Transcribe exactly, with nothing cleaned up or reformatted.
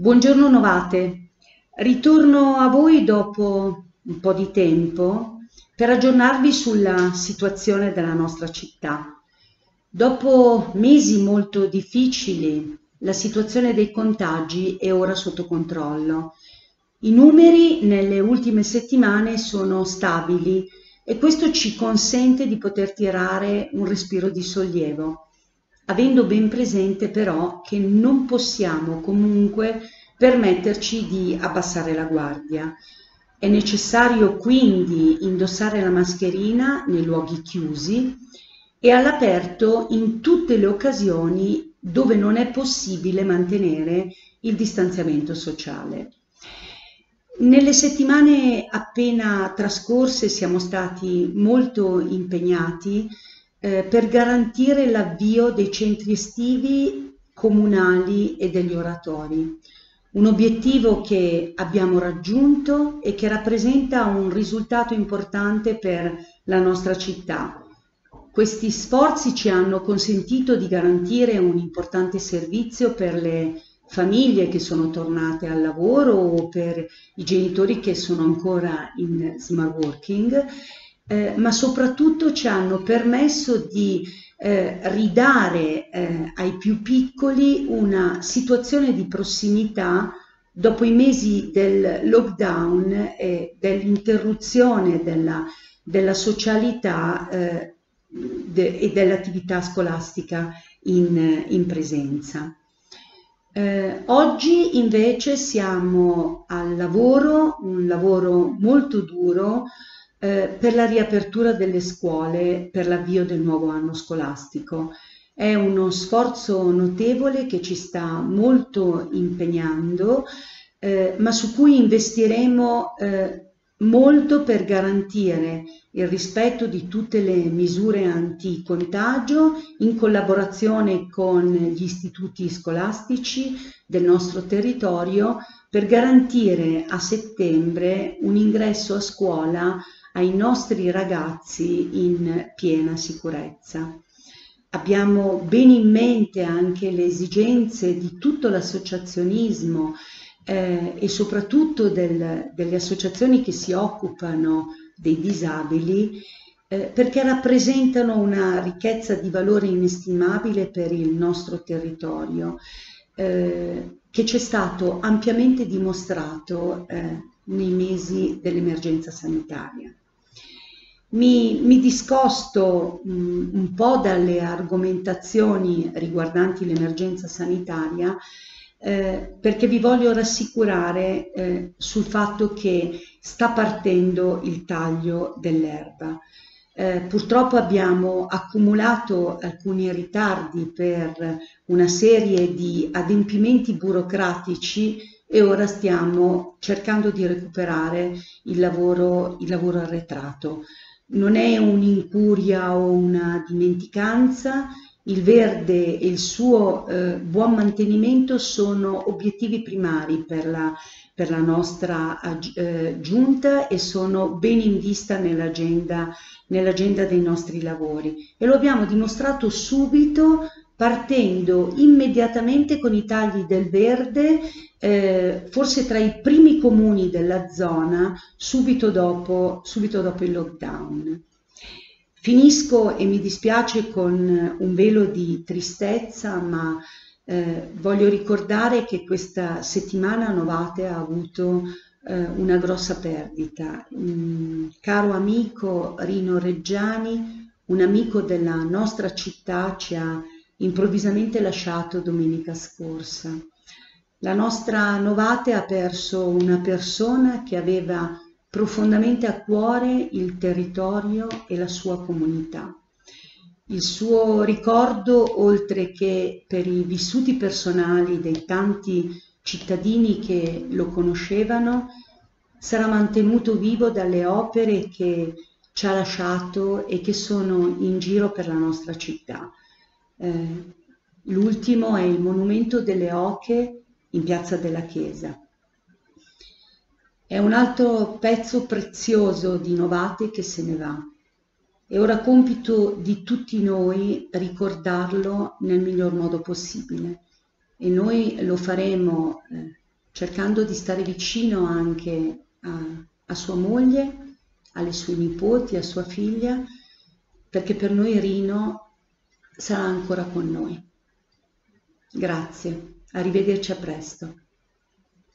Buongiorno Novate, ritorno a voi dopo un po' di tempo per aggiornarvi sulla situazione della nostra città. Dopo mesi molto difficili, la situazione dei contagi è ora sotto controllo. I numeri nelle ultime settimane sono stabili e questo ci consente di poter tirare un respiro di sollievo, avendo ben presente però che non possiamo comunque permetterci di abbassare la guardia. È necessario quindi indossare la mascherina nei luoghi chiusi e all'aperto in tutte le occasioni dove non è possibile mantenere il distanziamento sociale. Nelle settimane appena trascorse siamo stati molto impegnati eh, per garantire l'avvio dei centri estivi comunali e degli oratori, un obiettivo che abbiamo raggiunto e che rappresenta un risultato importante per la nostra città. Questi sforzi ci hanno consentito di garantire un importante servizio per le famiglie che sono tornate al lavoro o per i genitori che sono ancora in smart working, eh, ma soprattutto ci hanno permesso di eh, ridare eh, ai più piccoli una situazione di prossimità dopo i mesi del lockdown e dell'interruzione della, della socialità eh, de, e dell'attività scolastica in, in presenza. Eh, oggi invece siamo al lavoro, un lavoro molto duro eh, per la riapertura delle scuole, per l'avvio del nuovo anno scolastico. È uno sforzo notevole che ci sta molto impegnando, eh, ma su cui investiremo eh, molto per garantire il rispetto di tutte le misure anti-contagio in collaborazione con gli istituti scolastici del nostro territorio per garantire a settembre un ingresso a scuola ai nostri ragazzi in piena sicurezza. Abbiamo bene in mente anche le esigenze di tutto l'associazionismo eh, e soprattutto del, delle associazioni che si occupano dei disabili eh, perché rappresentano una ricchezza di valore inestimabile per il nostro territorio eh, che ci è stato ampiamente dimostrato eh, nei mesi dell'emergenza sanitaria. Mi, mi discosto mh, un po' dalle argomentazioni riguardanti l'emergenza sanitaria eh, perché vi voglio rassicurare eh, sul fatto che sta partendo il taglio dell'erba. Eh, purtroppo abbiamo accumulato alcuni ritardi per una serie di adempimenti burocratici e ora stiamo cercando di recuperare il lavoro, il lavoro arretrato. Non è un'incuria o una dimenticanza, il verde e il suo eh, buon mantenimento sono obiettivi primari per la, per la nostra eh, giunta e sono ben in vista nell'agenda nell'agenda dei nostri lavori e lo abbiamo dimostrato subito partendo immediatamente con i tagli del verde, eh, forse tra i primi comuni della zona, subito dopo, subito dopo il lockdown. Finisco e mi dispiace con un velo di tristezza, ma eh, voglio ricordare che questa settimana Novate ha avuto eh, una grossa perdita. Un caro amico Rino Reggiani, un amico della nostra città, ci ha improvvisamente lasciato domenica scorsa. La nostra Novate ha perso una persona che aveva profondamente a cuore il territorio e la sua comunità. Il suo ricordo, oltre che per i vissuti personali dei tanti cittadini che lo conoscevano, sarà mantenuto vivo dalle opere che ci ha lasciato e che sono in giro per la nostra città. Eh, l'ultimo è il Monumento delle Oche in Piazza della Chiesa. È un altro pezzo prezioso di Novate che se ne va. È ora compito di tutti noi ricordarlo nel miglior modo possibile e noi lo faremo eh, cercando di stare vicino anche a, a sua moglie, alle sue nipoti, a sua figlia, perché per noi Rino sarà ancora con noi. Grazie, arrivederci a presto.